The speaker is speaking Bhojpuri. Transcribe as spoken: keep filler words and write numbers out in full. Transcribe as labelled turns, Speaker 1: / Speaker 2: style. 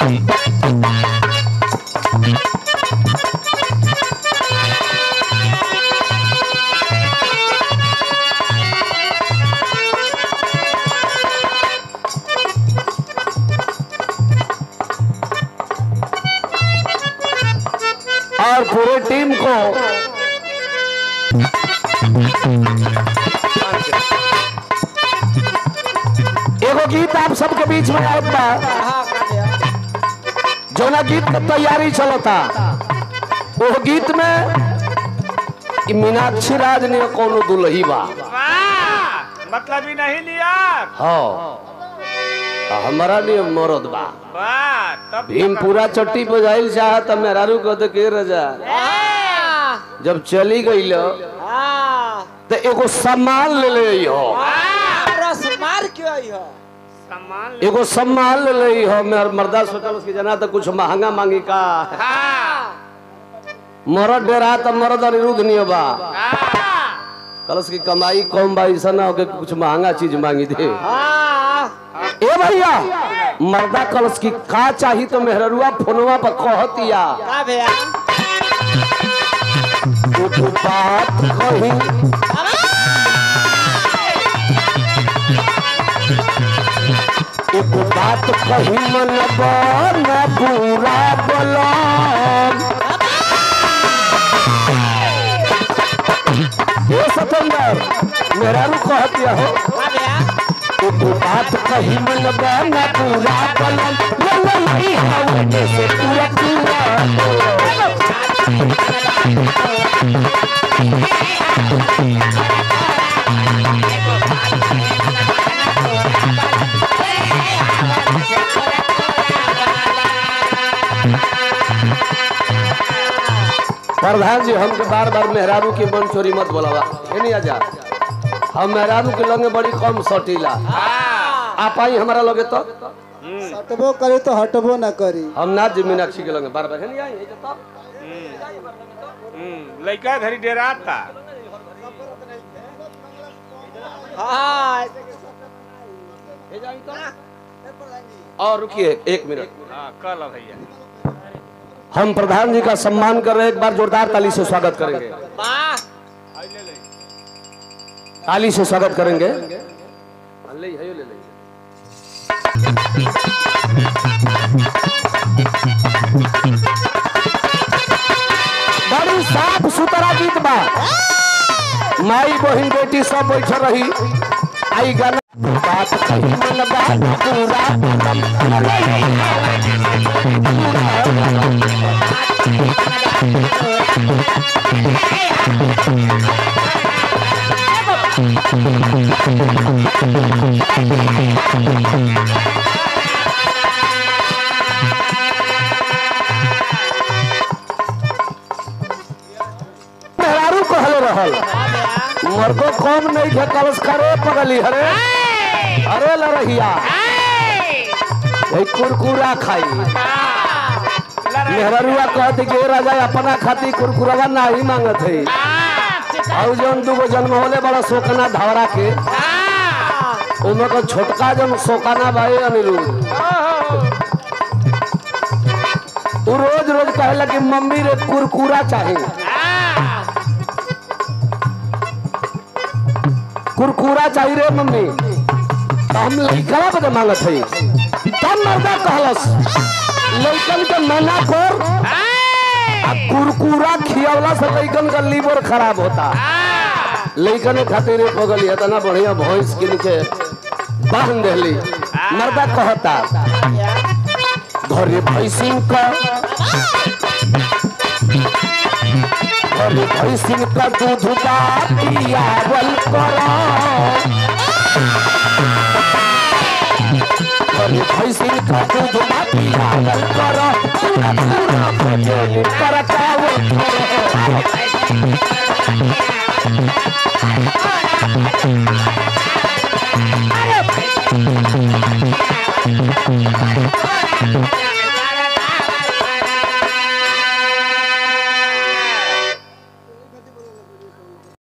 Speaker 1: और पूरे टीम को एगो गीत आप सबके बीच में आया बा, जो ना गीत की तैयारी चलता वो गीत में मीनाक्षी राज ने कोनो दुल्ही बा
Speaker 2: मतलब ही नहीं लिया।
Speaker 1: हाँ हमारा लिए मरद बा भीम पूरा चट्टी बजाइल चाहत मेहरारू को तो के रजा जब चली गई लो तो एगो सम्मान ले ले हो एगो सम्मान ले ले हो मेरे मर्दा सोचल उसकी जना तो कुछ महंगा मांगी का मरद डेरा तो मरद अनिरुद्ध नहीं बा कलश की कमाई कम बा ऐसा ना हो कि कुछ महंगा चीज मांगी दे। ए भैया मर्दा कलश की का चाहिए तो मेहरुआ फोनवा पर कहतिया
Speaker 3: का भैया
Speaker 1: तू बात कही एक बात कही मन बन पूरा बोलो ये सतेंद्र मेहरारू कहतिया हो एक बात कही मन बन पूरा बोलो नहीं हवने से पूरा पूरा प्रधान जी हमके बार बार मेहरारू की मन चोरी मत बोलावा नहीं आजा हम मेहरारू के लगे बड़ी कम सटीला आप आई हमारा लगे तो
Speaker 3: सटबो करे तो हटबो ना करी
Speaker 1: हम ना जी मीनाक्षी के लगे बार बार नहीं आई तो
Speaker 2: लड़का धरी डेरा था
Speaker 1: और रुकिए एक मिनट
Speaker 2: कल भैया
Speaker 1: हम प्रधान जी का सम्मान कर रहे हैं एक बार जोरदार ताली से स्वागत करेंगे ताली से स्वागत करेंगे ले ले ले बड़ी साफ सुथरा गीत बा माई बहन बेटी सब बैठ रही आई गाना बात कही मन बात पूरा मेहरारू कहले रहल मर्दो कम नहीं थे कलश करे पगली हरे अरे लरहिया कुरकुरा खाई मेहरुआ कहते कि राजा अपना खाती कुरकुरवा ना ही मांगत है और जौन दूगो जन्म होले बड़ा सोकना धावरा के उनमें को छोटका जन सोकाना भाई अनिरुद्ध वो रोज रोज कहला कि मम्मी रे कुरकुरा चाहिए कुरकुरा चाहिए रे मम्मी तो हम लड़का बदे मांगत है तब मर्दा कहलस लड़कन के मना कर कुरकुरा खियावला से लड़कन का लीवर खराब होता लड़कन खातिर पगली है तना बढ़िया भैंस के नीचे बांध देली मर्दा कहता घरे भैंसिन का घरे भैंसिन का दूध पियावल करो घरे भैंसिन का दूध पियावल करो पूरा पूरा भोजन करताओ